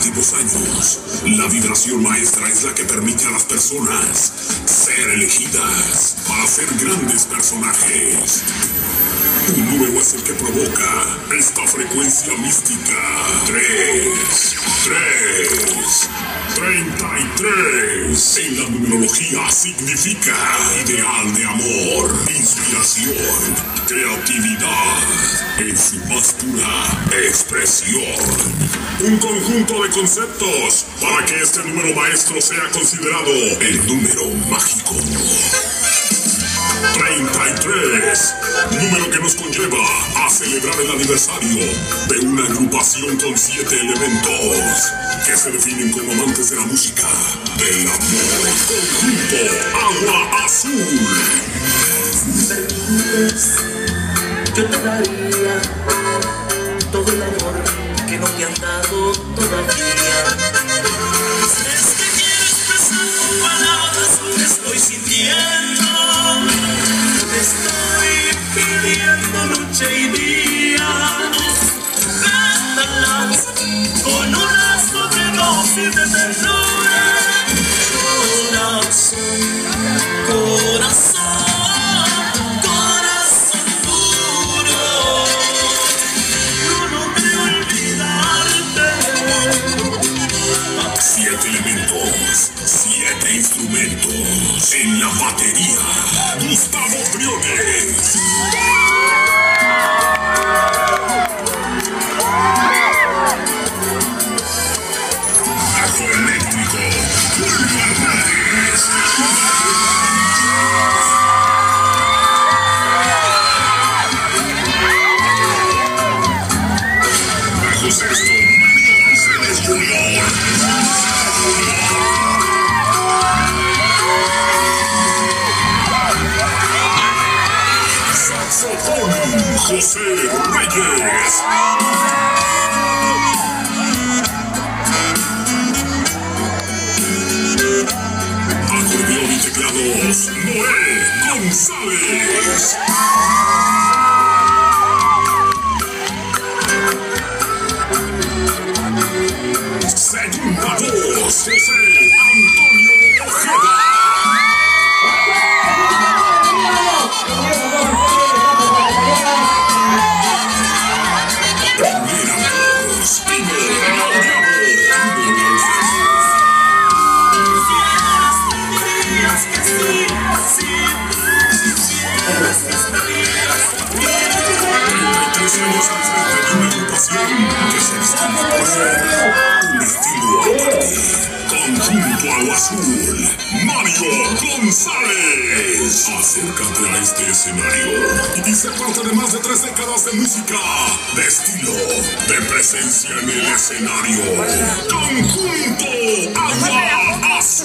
últimos años, la vibración maestra es la que permite a las personas ser elegidas para ser grandes personajes. Un número es el que provoca esta frecuencia mística. 33. En la numerología significa ideal de amor, inspiración, creatividad, en su más pura expresión. Un conjunto de conceptos para que este número maestro sea considerado el número mágico. 33, número que nos conlleva a celebrar el aniversario de una agrupación con 7 elementos que se definen como amantes de la música, del amor. Conjunto Agua Azul. Si me permites, yo te daría todo el amor que no me han dado todavía. Si es que quieres expresar con palabras lo que estoy sintiendo, te estoy pidiendo noche y día. Tratalas con una sobredosis de ternura. Corazón duro. Yo no creo olvidarte. 7 elementos, 7 instrumentos. En la batería, Gustavo Briones. Bajo eléctrico, Julio Hernández. Bajo sexto, Mario González Jr. Saxofón, José Reyes. Acordeón y teclados, Noé González. Segunda voz, José Antonio Ojeda. Años al frente de una agrupación que se distingue por ser un estilo aparte. Conjunto Agua Azul, Mario González. Acércate a este escenario y dice parte de más de 3 décadas de música, de estilo, de presencia en el escenario. Conjunto Agua Azul.